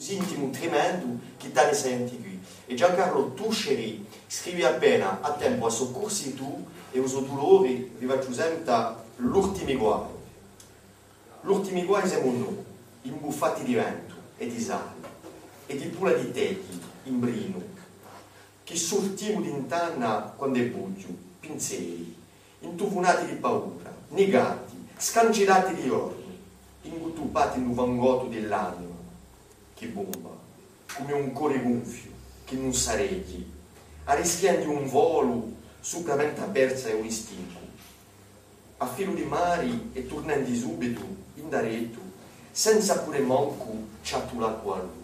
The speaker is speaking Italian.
intimo tremendo che te ne senti qui. E Giancarlo Tusceri scrive appena a tempo a soccorsi tu e uso dolori vi faccio sempre l'ultimo guai. L'ultimo guai siamo noi, imbuffati di vento e di sale e di pula di techi in brino, che sortiamo d'intanna quando è buio, pinzeli, intufunati di paura, negati, scancellati di orni, inguttupati in un vangotto dell'anima, che bomba, come un cuore gonfio, che non sareggi, arrischiando un volo supramente persa e un istinto, a filo di mari e tornando subito in daretto, senza pure manco ciatula qualunque.